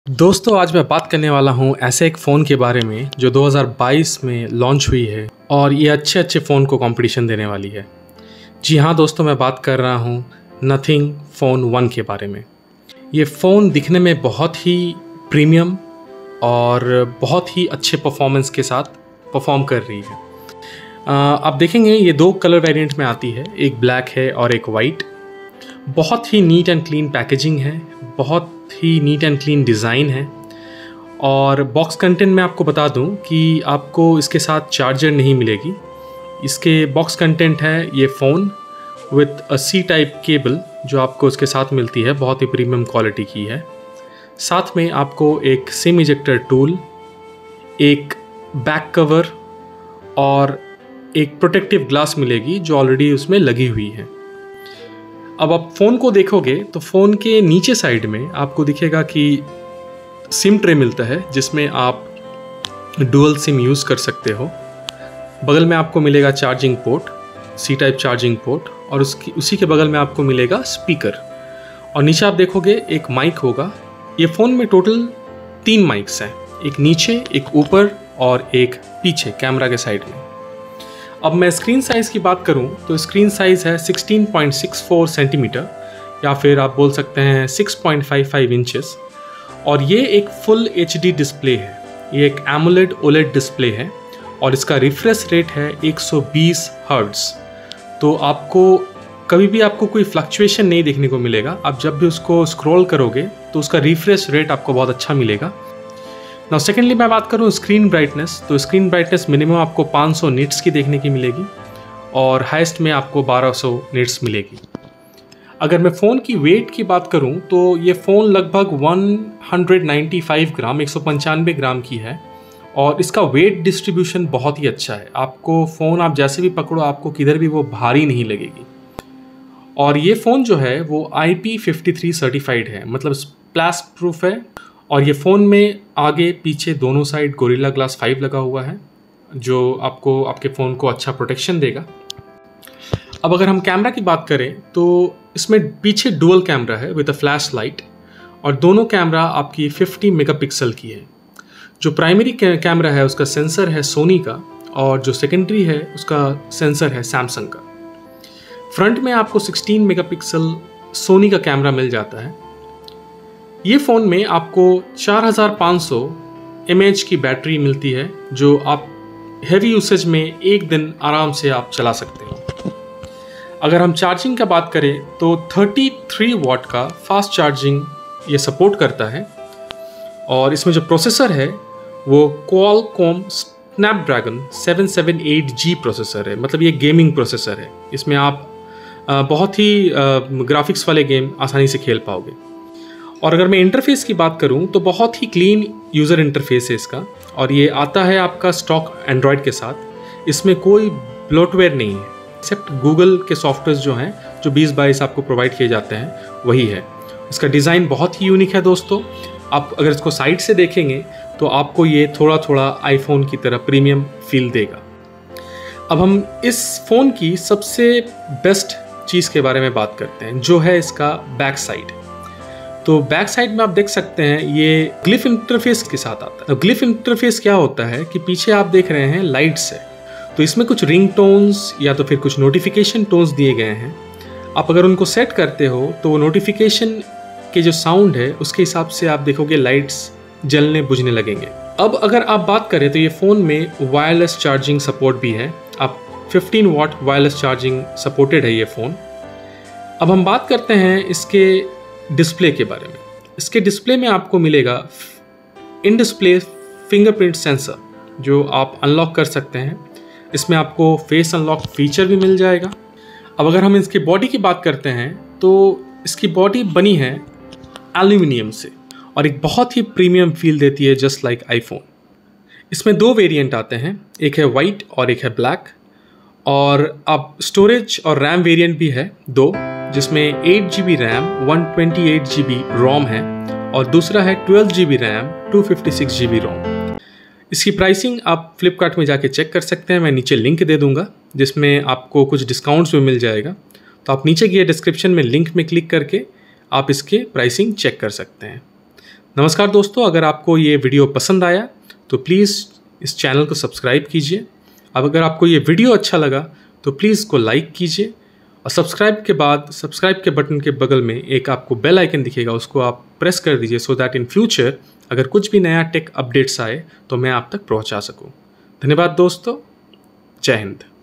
दोस्तों आज मैं बात करने वाला हूं ऐसे एक फ़ोन के बारे में जो 2022 में लॉन्च हुई है और ये अच्छे फ़ोन को कंपटीशन देने वाली है। जी हाँ दोस्तों, मैं बात कर रहा हूं नथिंग फ़ोन 1 के बारे में। ये फ़ोन दिखने में बहुत ही प्रीमियम और बहुत ही अच्छे परफॉर्मेंस के साथ परफॉर्म कर रही है। आप देखेंगे ये दो कलर वेरिएंट में आती है, एक ब्लैक है और एक वाइट। बहुत ही नीट एंड क्लीन पैकेजिंग है, बहुत ही नीट एंड क्लीन डिज़ाइन है। और बॉक्स कंटेंट में आपको बता दूं कि आपको इसके साथ चार्जर नहीं मिलेगी। इसके बॉक्स कंटेंट है ये phone with a C type cable जो आपको इसके साथ मिलती है, बहुत ही प्रीमियम क्वालिटी की है। साथ में आपको एक सिम इजेक्टर टूल, एक बैक कवर और एक प्रोटेक्टिव ग्लास मिलेगी जो ऑलरेडी उसमें लगी हुई है। अब आप फ़ोन को देखोगे तो फ़ोन के नीचे साइड में आपको दिखेगा कि सिम ट्रे मिलता है जिसमें आप डुअल सिम यूज़ कर सकते हो। बगल में आपको मिलेगा charging port, C type charging port, और उसी के बगल में आपको मिलेगा स्पीकर। और नीचे आप देखोगे एक माइक होगा। ये फ़ोन में टोटल 3 माइक्स हैं, एक नीचे, एक ऊपर और एक पीछे कैमरा के साइड में। अब मैं स्क्रीन साइज़ की बात करूं तो स्क्रीन साइज़ है 16.64 सेंटीमीटर या फिर आप बोल सकते हैं 6.55 इंचेस। और ये एक फुल HD डिस्प्ले है, ये एक AMOLED OLED डिस्प्ले है और इसका रिफ्रेश रेट है 120 हर्ट्ज़। तो आपको कभी भी आपको कोई फ्लक्चुएशन नहीं देखने को मिलेगा। आप जब भी उसको स्क्रॉल करोगे तो उसका रिफ्रेश रेट आपको बहुत अच्छा मिलेगा। नाउ सेकेंडली मैं बात करूँ स्क्रीन ब्राइटनेस, तो स्क्रीन ब्राइटनेस मिनिमम आपको 500 निट्स की देखने की मिलेगी और हाईएस्ट में आपको 1200 निट्स मिलेगी। अगर मैं फ़ोन की वेट की बात करूँ तो ये फ़ोन लगभग 195 ग्राम 195 ग्राम की है और इसका वेट डिस्ट्रीब्यूशन बहुत ही अच्छा है। आपको फ़ोन आप जैसे भी पकड़ो आपको किधर भी वो भारी नहीं लगेगी। और ये फ़ोन जो है वो IP53 सर्टिफाइड है, मतलब स्प्लैश प्रूफ है। और ये फ़ोन में आगे पीछे दोनों साइड गोरिल्ला ग्लास 5 लगा हुआ है जो आपको आपके फ़ोन को अच्छा प्रोटेक्शन देगा। अब अगर हम कैमरा की बात करें तो इसमें पीछे डुअल कैमरा है विद अ फ्लैश लाइट और दोनों कैमरा आपकी 50 मेगापिक्सल की है। जो प्राइमरी कैमरा है उसका सेंसर है सोनी का और जो सेकेंडरी है उसका सेंसर है सैमसंग का। फ्रंट में आपको 16 मेगापिक्सल सोनी का कैमरा मिल जाता है। ये फ़ोन में आपको 4500 mAh की बैटरी मिलती है जो आप हैवी यूसेज में एक दिन आराम से आप चला सकते हो। अगर हम चार्जिंग का बात करें तो 33 वाट का फास्ट चार्जिंग ये सपोर्ट करता है और इसमें जो प्रोसेसर है वो Qualcomm Snapdragon 778G प्रोसेसर है, मतलब ये गेमिंग प्रोसेसर है। इसमें आप बहुत ही ग्राफिक्स वाले गेम आसानी से खेल पाओगे। और अगर मैं इंटरफेस की बात करूं तो बहुत ही क्लीन यूज़र इंटरफेस है इसका और ये आता है आपका स्टॉक एंड्रॉयड के साथ। इसमें कोई ब्लोटवेयर नहीं है एक्सेप्ट गूगल के सॉफ्टवेयर जो हैं जो 2022 आपको प्रोवाइड किए जाते हैं वही है। इसका डिज़ाइन बहुत ही यूनिक है दोस्तों। आप अगर इसको साइड से देखेंगे तो आपको ये थोड़ा आईफोन की तरह प्रीमियम फील देगा। अब हम इस फ़ोन की सबसे बेस्ट चीज़ के बारे में बात करते हैं जो है इसका बैक साइड। तो बैक साइड में आप देख सकते हैं ये ग्लिफ इंटरफेस के साथ आता है। तो ग्लिफ इंटरफेस क्या होता है कि पीछे आप देख रहे हैं लाइट्स है, तो इसमें कुछ रिंग टोन्स या तो फिर कुछ नोटिफिकेशन टोन्स दिए गए हैं। आप अगर उनको सेट करते हो तो वो नोटिफिकेशन के जो साउंड है उसके हिसाब से आप देखोगे लाइट्स जलने बुझने लगेंगे। अब अगर आप बात करें तो ये फ़ोन में वायरलेस चार्जिंग सपोर्ट भी है। आप 15 वाट वायरलेस चार्जिंग सपोर्टेड है ये फ़ोन। अब हम बात करते हैं इसके डिस्प्ले के बारे में। इसके डिस्प्ले में आपको मिलेगा इन डिस्प्ले फिंगरप्रिंट सेंसर जो आप अनलॉक कर सकते हैं। इसमें आपको फेस अनलॉक फीचर भी मिल जाएगा। अब अगर हम इसकी बॉडी की बात करते हैं तो इसकी बॉडी बनी है एल्यूमिनियम से और एक बहुत ही प्रीमियम फील देती है जस्ट लाइक आईफोन। इसमें 2 वेरिएंट आते हैं, एक है वाइट और एक है ब्लैक। और अब स्टोरेज और रैम वेरिएंट भी है 2, जिसमें 8 GB रैम 128 GB रोम है और दूसरा है 12 GB रैम 256 GB रोम। इसकी प्राइसिंग आप फ्लिपकार्ट में जाके चेक कर सकते हैं, मैं नीचे लिंक दे दूंगा जिसमें आपको कुछ डिस्काउंट्स भी मिल जाएगा। तो आप नीचे गए डिस्क्रिप्शन में लिंक में क्लिक करके आप इसके प्राइसिंग चेक कर सकते हैं। नमस्कार दोस्तों, अगर आपको ये वीडियो पसंद आया तो प्लीज़ इस चैनल को सब्सक्राइब कीजिए। अब अगर आपको ये वीडियो अच्छा लगा तो प्लीज़ इसको लाइक कीजिए और सब्सक्राइब के बाद सब्सक्राइब के बटन के बगल में एक आपको बेल आइकन दिखेगा, उसको आप प्रेस कर दीजिए सो दैट इन फ्यूचर अगर कुछ भी नया टेक अपडेट्स आए तो मैं आप तक पहुंचा सकूं। धन्यवाद दोस्तों, जय हिंद।